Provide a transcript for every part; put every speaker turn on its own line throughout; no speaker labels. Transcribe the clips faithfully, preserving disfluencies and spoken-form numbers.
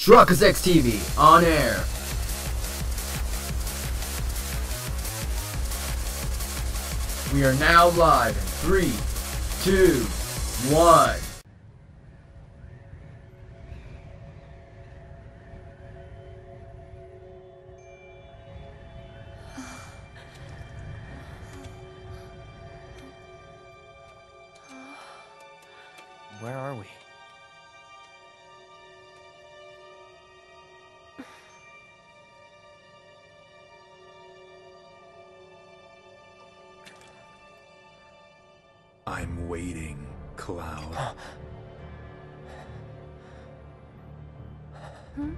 Truckers X T V on air. We are now live in three, two, one.
Where are we?
I'm waiting, Cloud.
Hmm?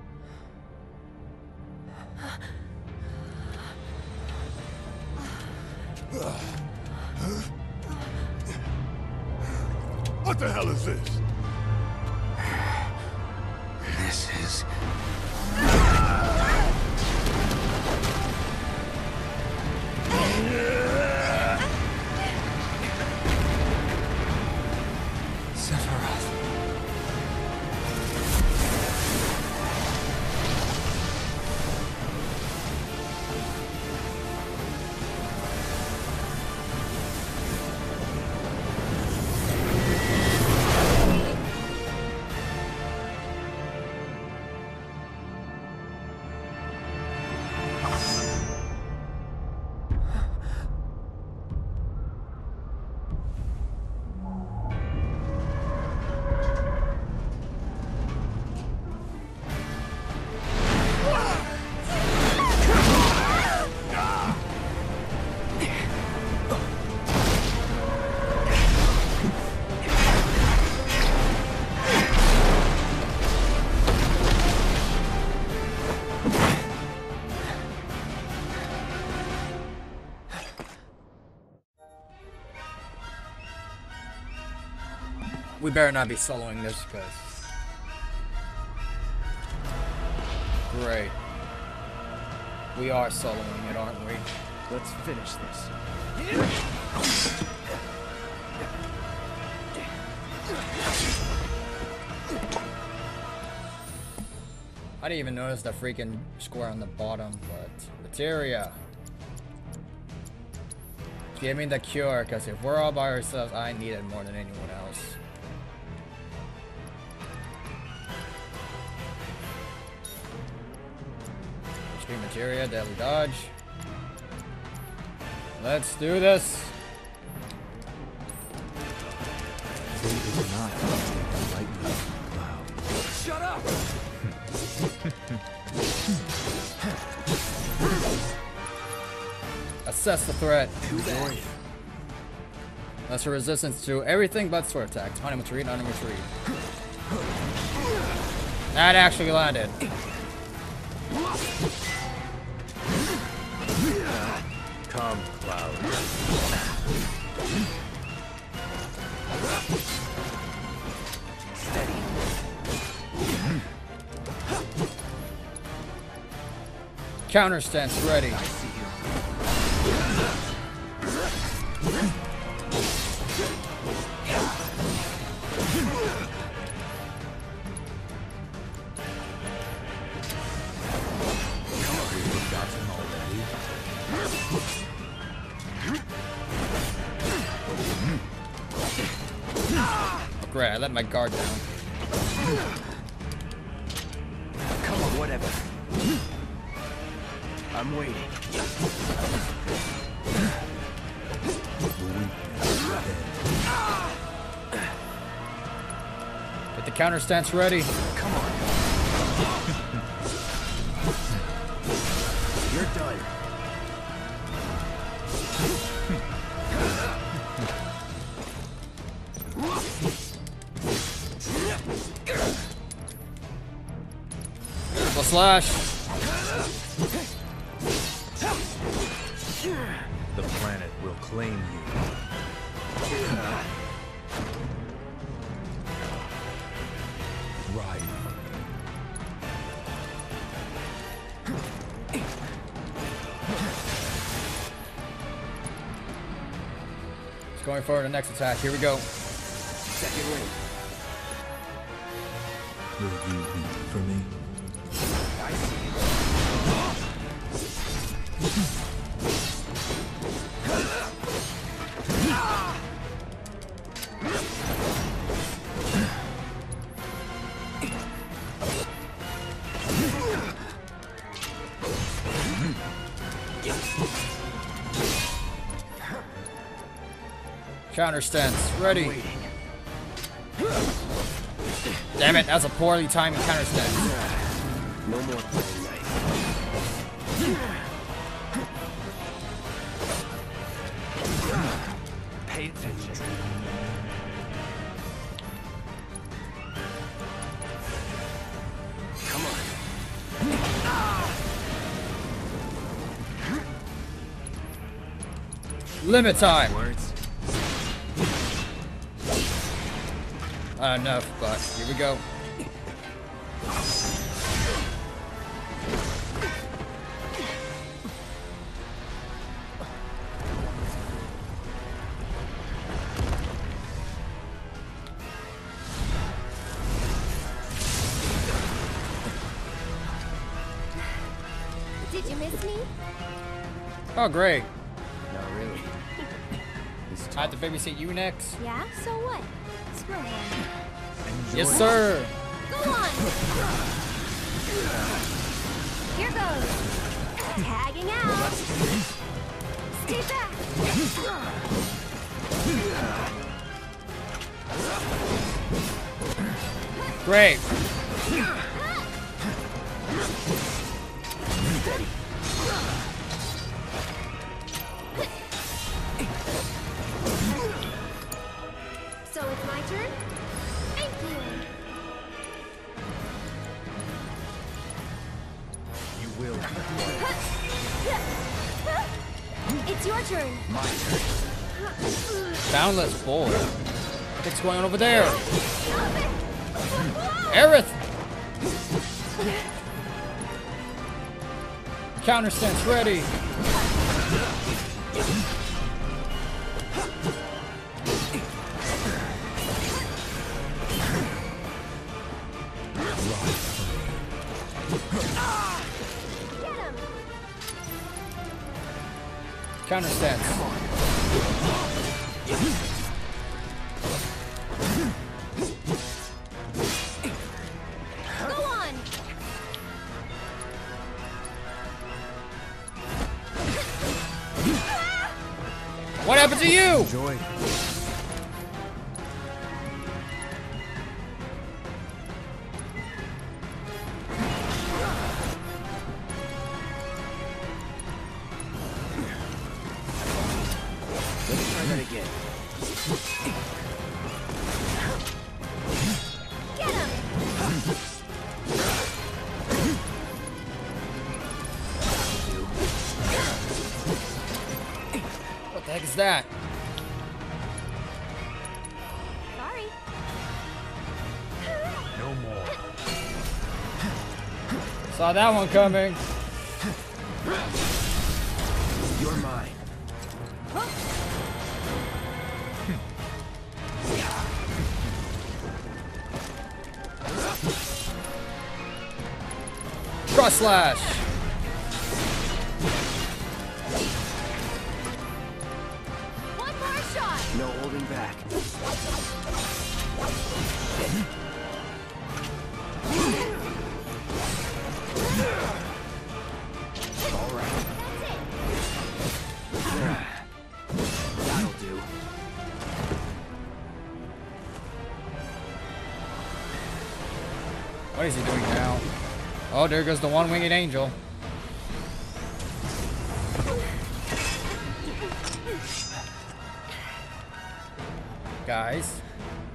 What the hell is this?
This is... Sephiroth.
We better not be soloing this, because... Great. We are soloing it, aren't we?
Let's finish this.
I didn't even notice the freaking square on the bottom, but... Materia. Give me the cure, because if we're all by ourselves, I need it more than anyone else. H P materia, deadly dodge. Let's do this!
Fate is not taken lightly, Cloud.
Shut up!
Assess the threat. Lesser resistance to everything but sword attacks. On him retreat, on him retreat. That actually landed.
Come, Cloud.
Steady.
Counter stance ready.
I see you.
Oh, great, I let my guard down.
Come on, whatever. I'm waiting.
Get the counter stance ready.
Come on. You're done.
Triple slash.
The planet will claim you. Ride.
Going forward to the next attack. Here we go.
Second ring.
Will you weep for me?
Counter stance, ready.
Waiting.
Damn it, that's a poorly timed counter stance.
No more playing nice. Pay attention. Come on.
Limit time.
Words.
Not enough, but here we go.
Did you miss me?
Oh, great.
Not really.
I have to babysit you next.
Yeah, so what? Screw him.
Yes, sir.
Go on! Here goes. Tagging out. Stay back.
Great.
So it's my turn? Thank you.
You will be
It's your turn.
My turn.
Boundless boy. What's going on over there?
Stop it.
Aerith! Counter stance ready.
Get him.
Counter stance.
Go on.
What happened to you?
enjoyed.
Let's try that again.
Get him.
What the heck is that?
Sorry.
No more.
Saw that one coming.
You're mine.
Cross slash.
One more shot.
No holding back. All right.
That's it.
That'll do.
What is he doing now? Oh, there goes the one-winged angel. Guys.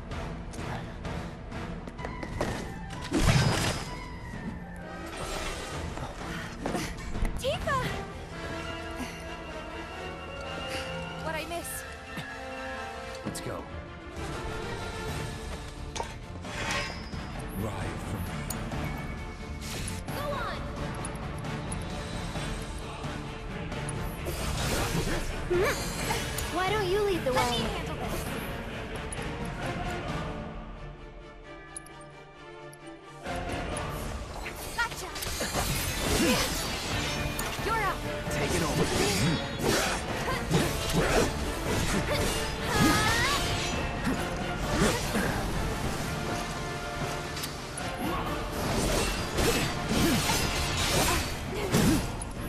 Tifa! What'd I miss?
Let's go.
Ride from me.
Go on! Why don't you lead the way? Let me handle this. Gotcha! You're up!
Take it over.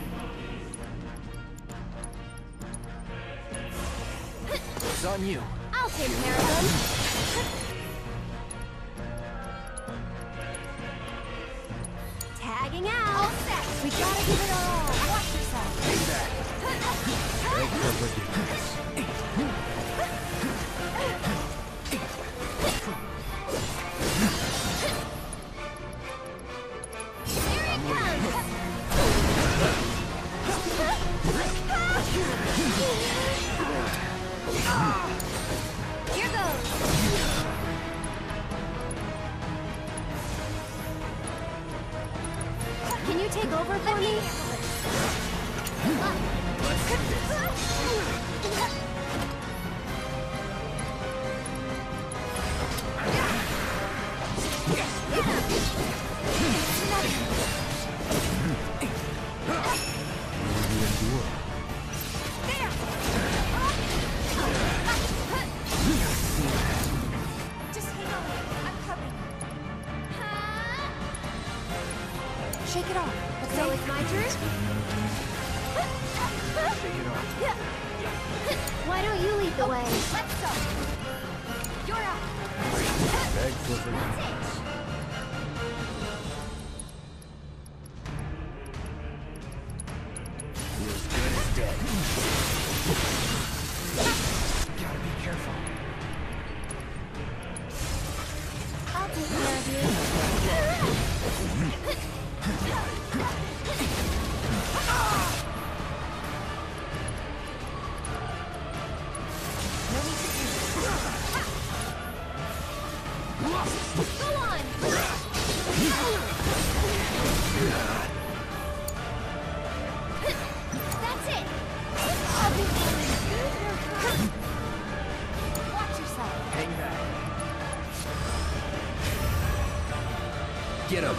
It's on you.
take care of them. Tagging out. All set. We gotta give it our all. Watch yourself.
Hang back.
Beg for forgiveness.
Here goes. Can you take over for me?
Let's do this.
Just hang on. I'm coming. Shake it off. So it's my turn?
Shake it off.
Why don't you lead the way? Let's go. You're up.
Beg for forgiveness.
Feels good as dead. Gotta be careful.
I'll take care of you. Go on! That's it! I'll be Watch yourself.
Hang back. Get him.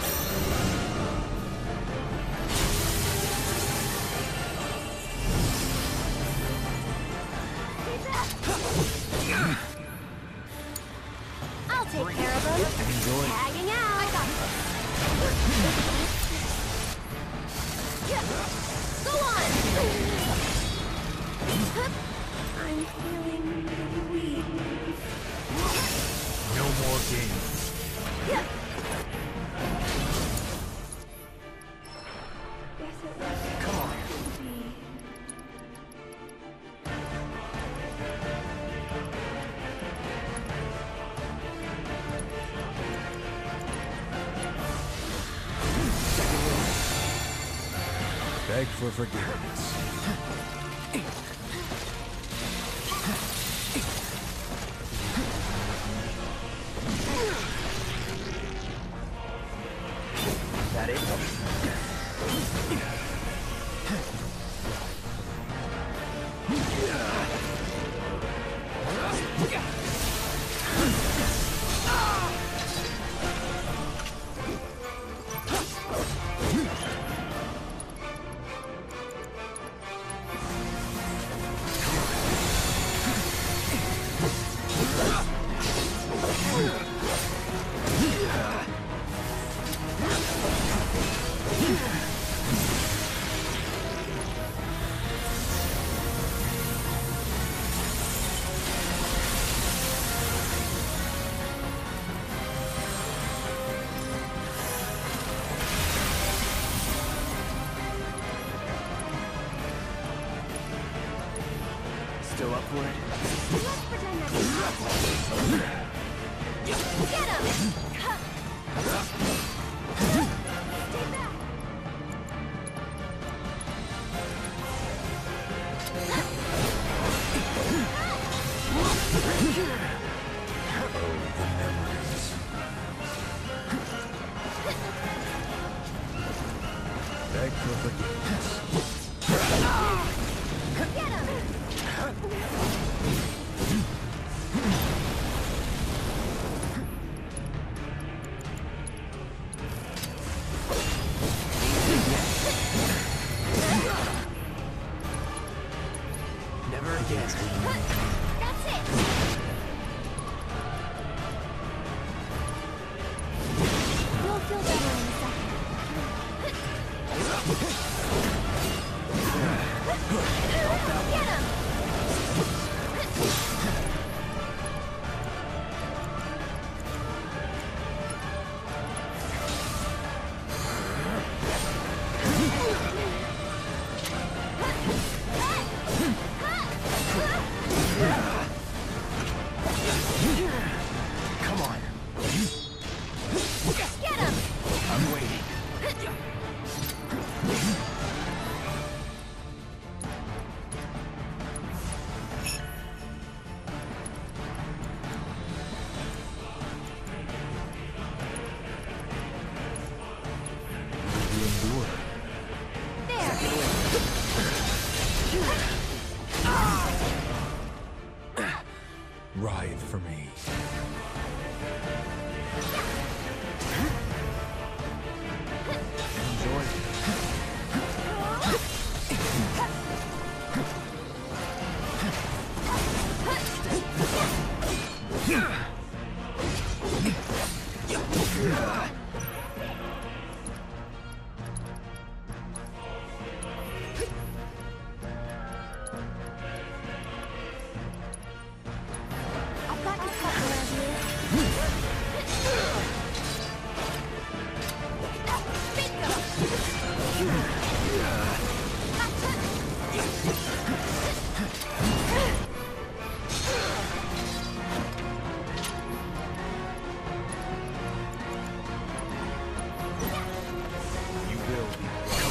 I'll take care of them.
Enjoy.
Tagging out. I got Go on! I'm feeling weak.
No more games.
Guess it was
Come on.
to be.
Beg for forgiveness.
That it? Still up for it?
Let's pretend that it's not. Get him! Stay back!
Beg for forgiveness.
Get him!
Never again.
That's it! You'll feel better in a second. Get him!
writhe for me. Enjoy it.
I've got to cut around here.
You will be.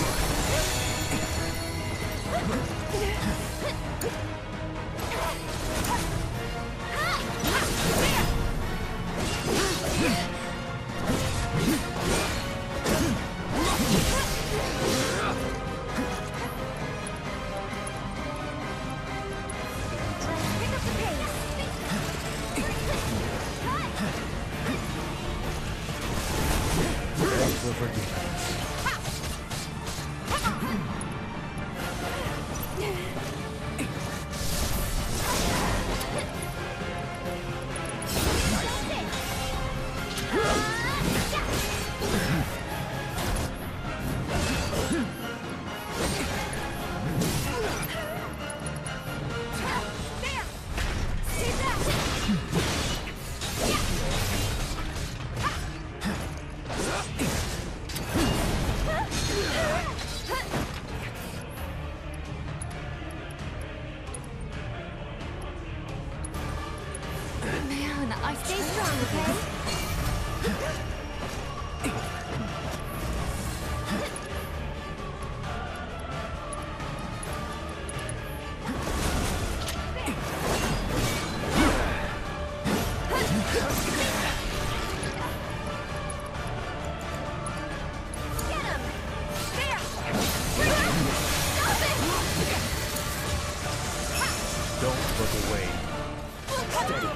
Pick up the pace.
Beg for forgiveness.
Man, I stay strong, okay? Get him! There! Stop it!
Don't look away.
Steady.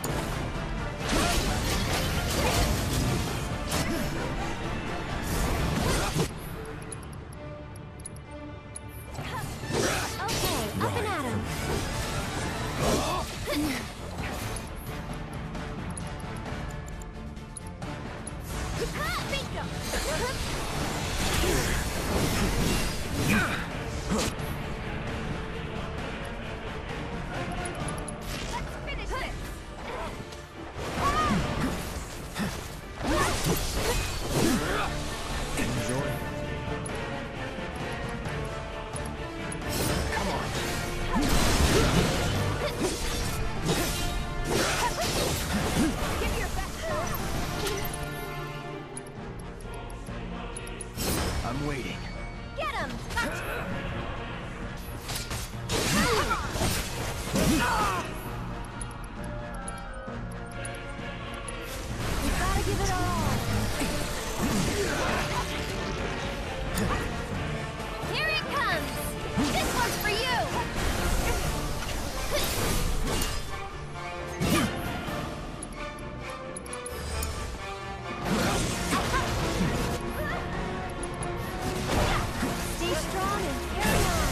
Okay, up and at him. Let's finish this.
Enjoy.
Give your best shot.
I'm waiting.
Get him! You gotta give it all. Here it comes. This one's for you. Stay strong and carry on.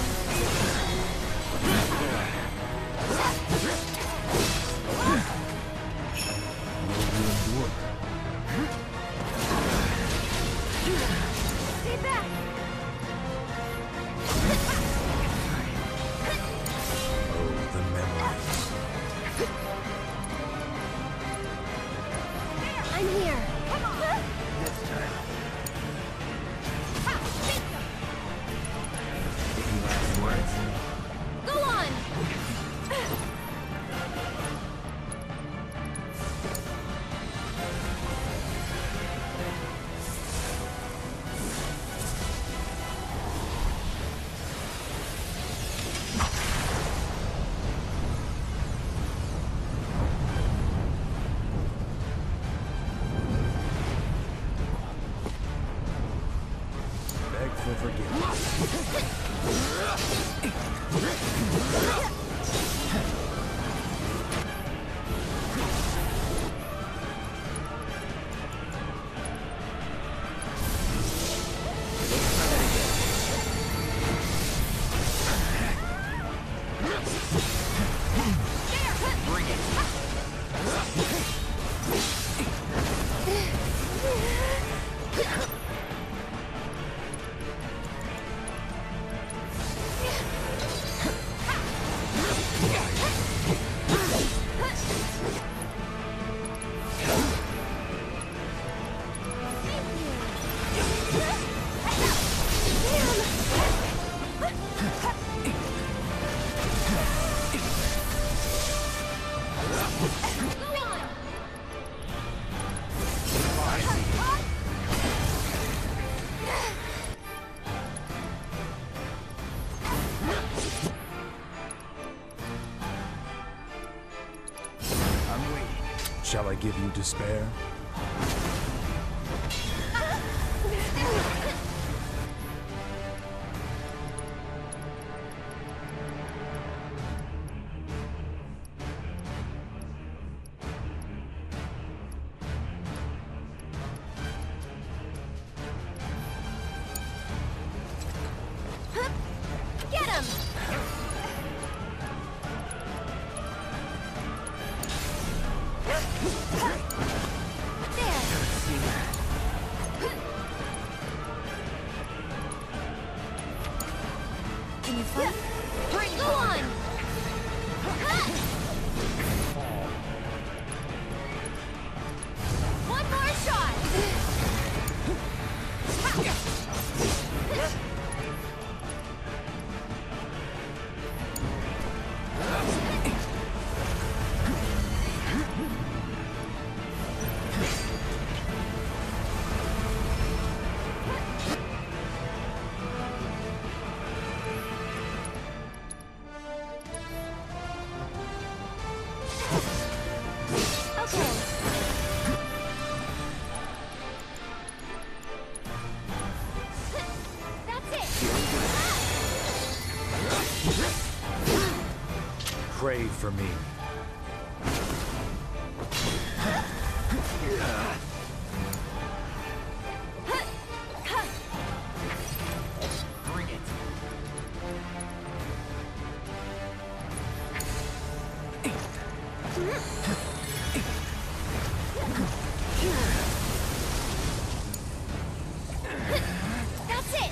Will you endure?
Stay back.
Oh, the memories.
I'm here. Come on.
This time.
Any last words?
Go on.
Beg for forgiveness. Shall I give you despair?
Get him! There! Can you fight? Go on! One more shot! Okay. That's it.
Pray for me.
Bring it.
That's it.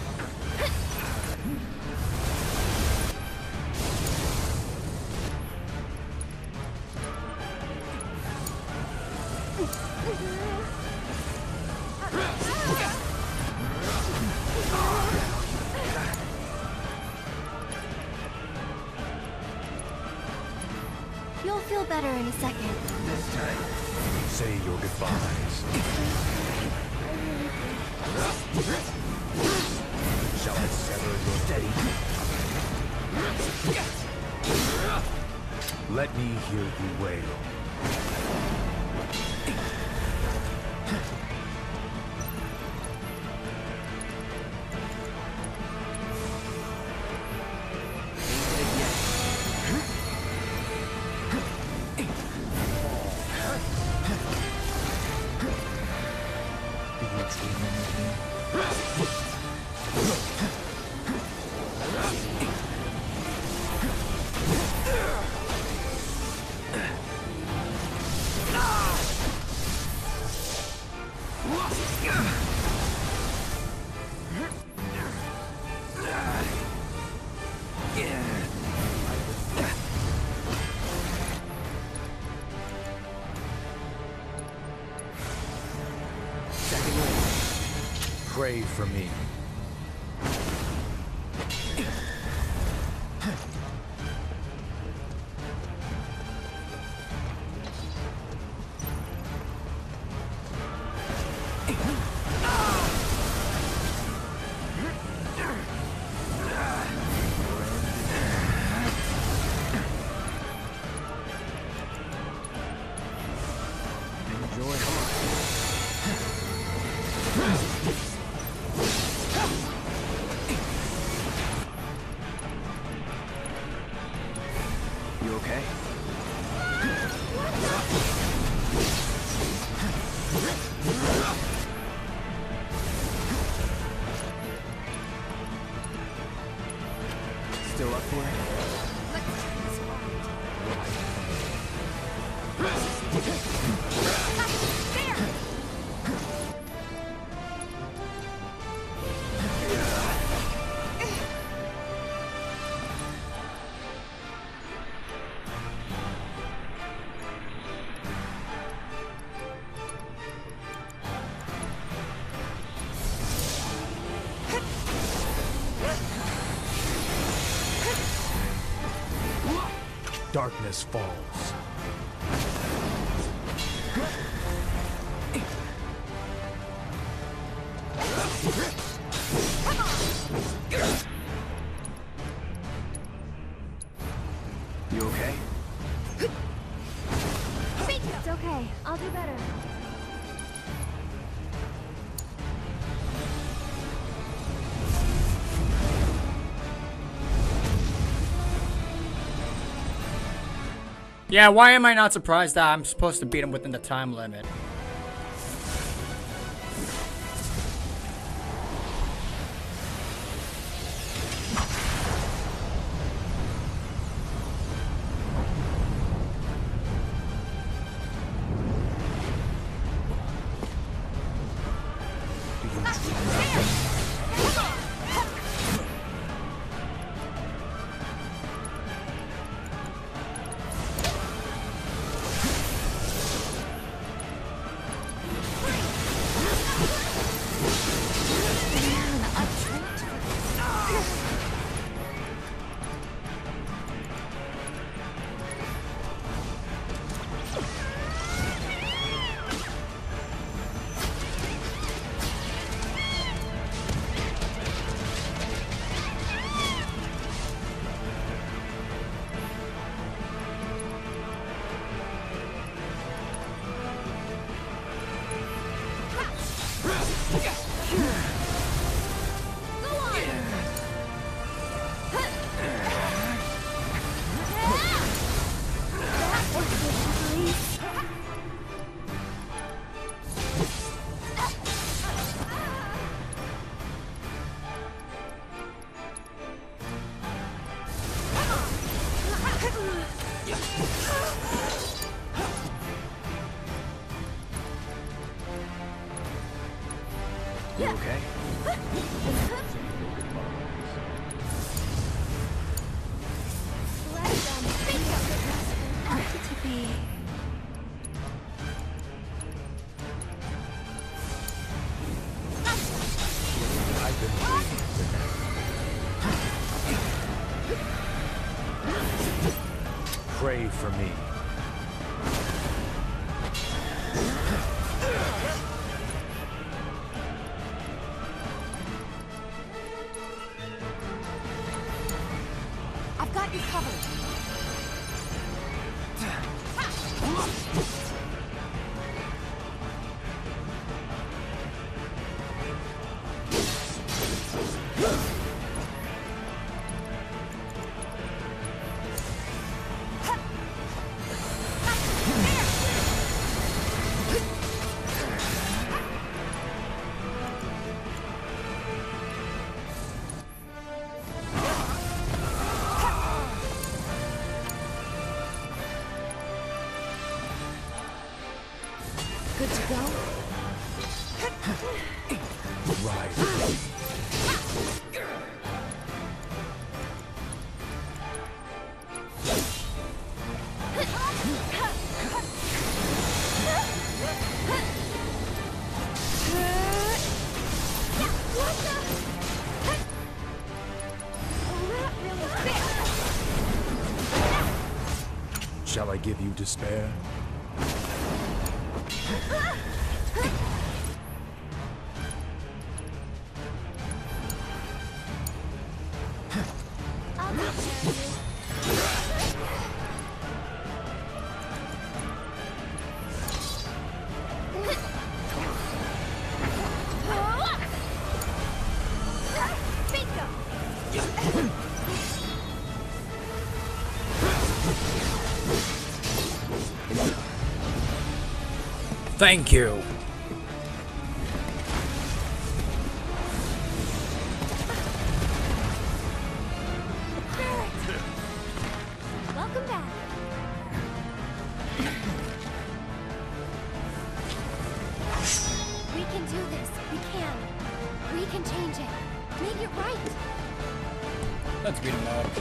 You'll feel better in a second.
This time.
Say your goodbyes. Shall I sever your
Steady.
Let me hear you wail. Pray for me.
You okay? Still up for it?
Darkness falls.
You okay?
It's okay. I'll
Yeah, why am I not surprised that I'm supposed to beat him within the time limit?
You okay?
To be.
I've been waiting for that. Pray for me.
I've got you covered. Good to go?
Right.
What the? Oh, that really
Shall I give you despair?
I'll take care of you. Bingo!
Thank you.
Welcome back. We can do this. We can. We can change it. Make it right.
Let's beat him up.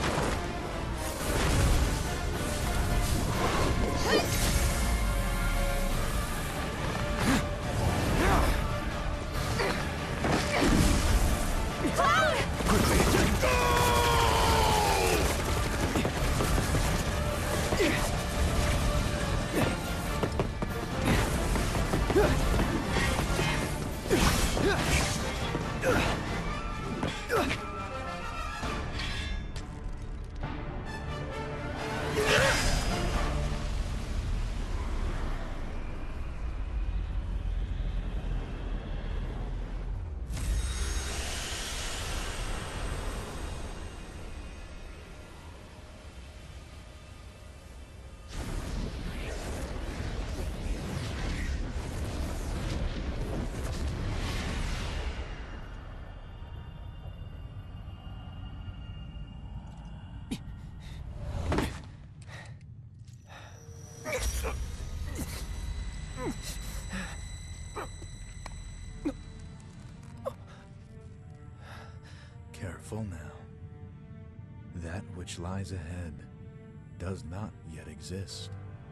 Careful now. That which lies ahead does not yet exist.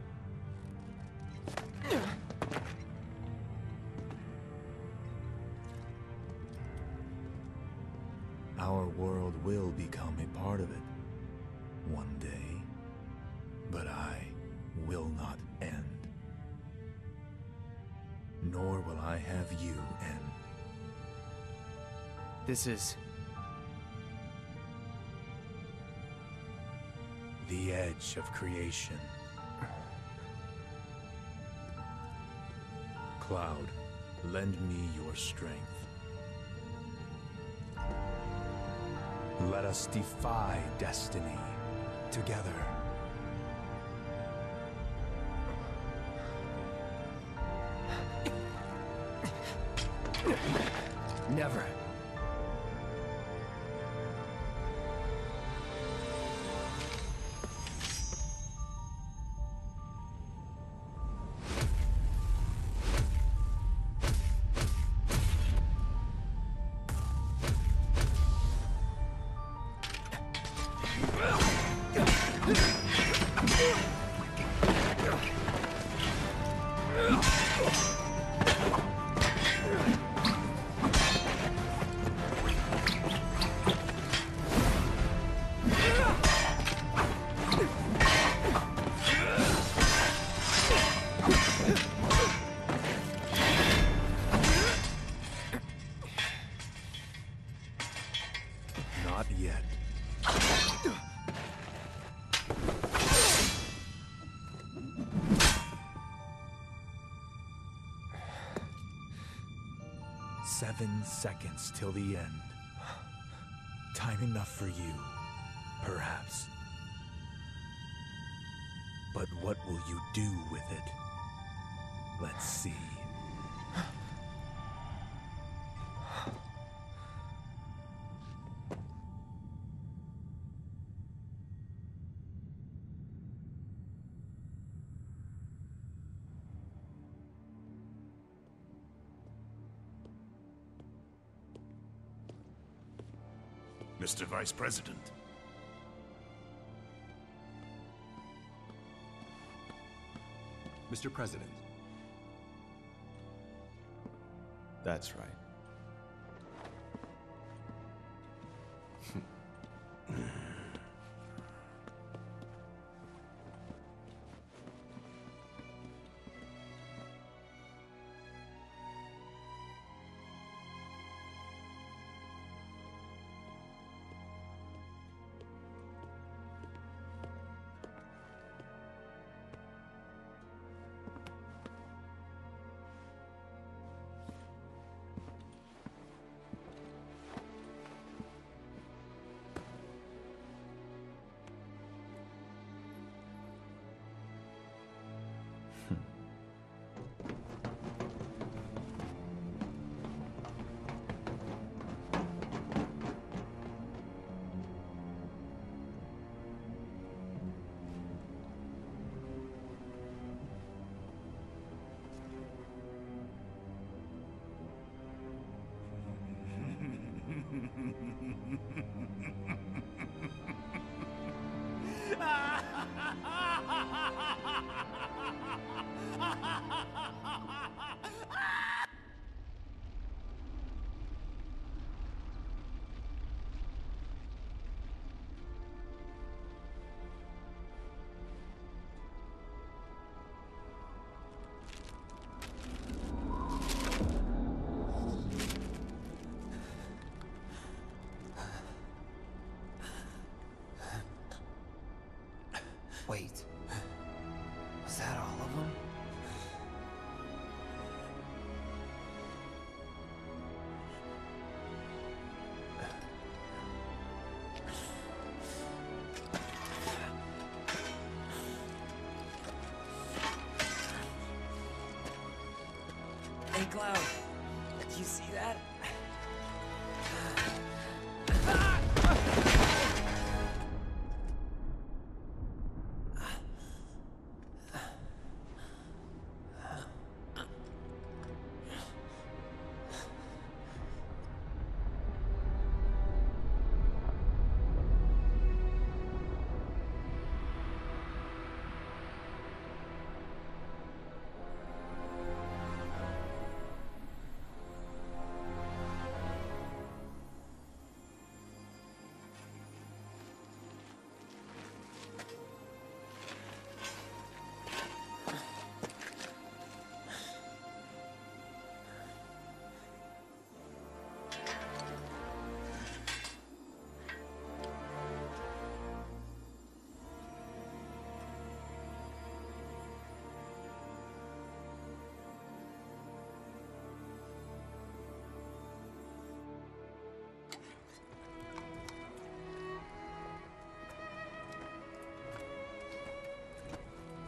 Our world will become a part of it one day, but I will not end. Nor will I have you end.
This is...
The edge of creation. Cloud, lend me your strength. Let us defy destiny together.
Never.
Not yet. Seven seconds till the end. Time enough for you, perhaps. But what will you do with it? Let's see.
Mister Vice President.
Mister President. That's right.
Wait. Was that all of them? Hey, Cloud. Did you see that?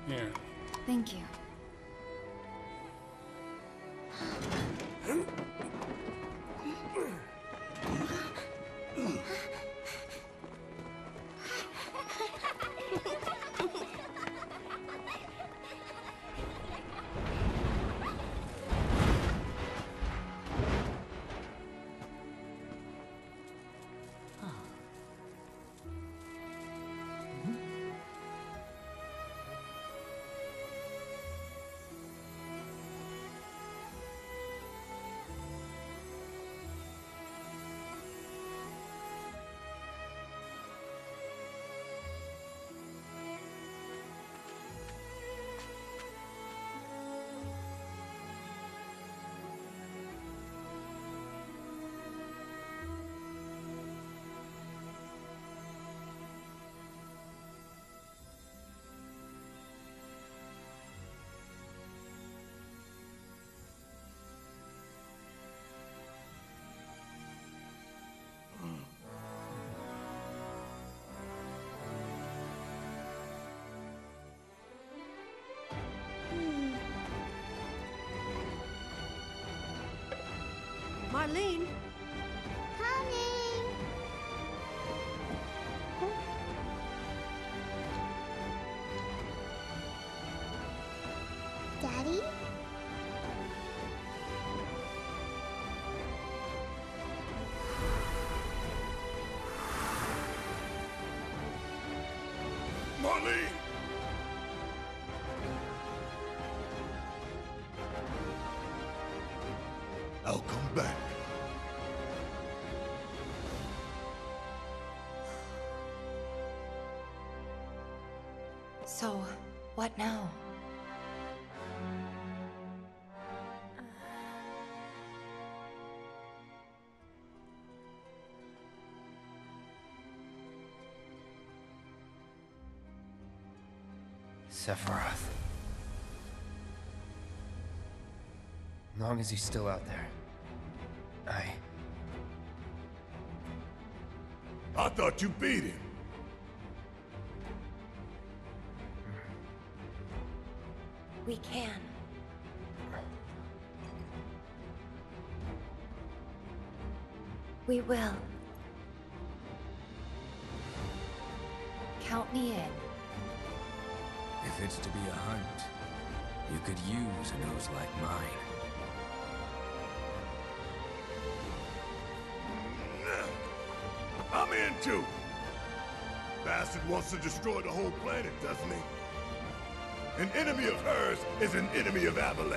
Here.
Thank you.
Marlene?
Coming! Daddy?
Marlene! I'll come back.
So, what now?
Sephiroth. As long as he's still out there, I...
I thought you beat him.
We can. We will. Count me in.
If it's to be a hunt, you could use a nose like mine.
I'm in too. Bastard wants to destroy the whole planet, doesn't he? An enemy of hers is an enemy of Avalanche.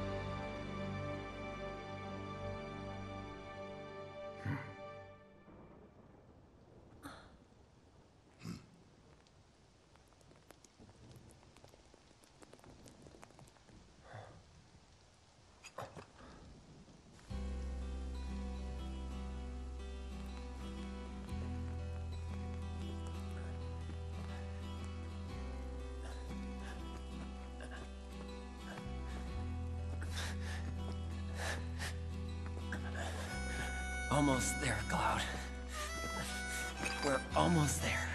Almost there, Cloud. We're almost there.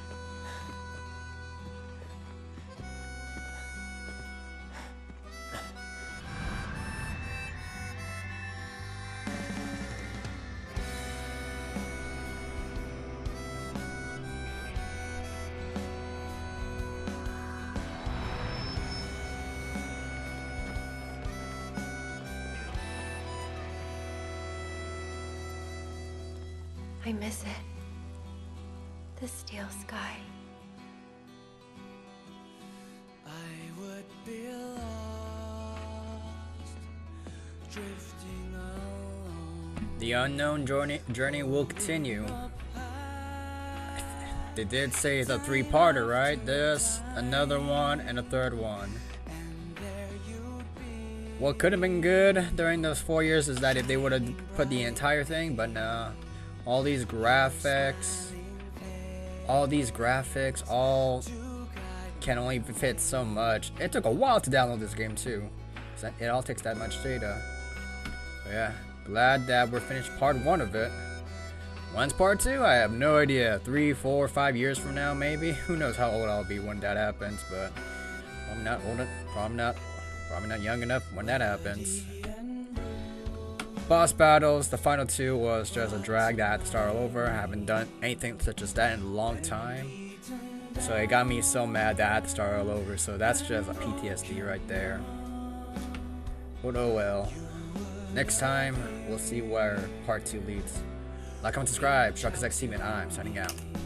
I miss it. The steel sky.
I would be lost, drifting alone.
The unknown journey journey will continue. They did say it's a three-parter, right? This, another one, and a third one. What could have been good during those four years is that if they would have put the entire thing, but nah. All these graphics, all these graphics, all can only fit so much. It took a while to download this game too. It all takes that much data. But yeah, glad that we're finished part one of it. When's part two? I have no idea. Three, four, five years from now, maybe. Who knows how old I'll be when that happens, but I'm not old enough. Probably not. Probably not young enough when that happens. Boss battles. The final two was just a drag that I had to start all over. I haven't done anything such as that in a long time. So it got me so mad that I had to start all over. So that's just a P T S D right there. But oh well. Next time, we'll see where part two leads. Like, comment, subscribe. Shark is X Team, and I'm signing out.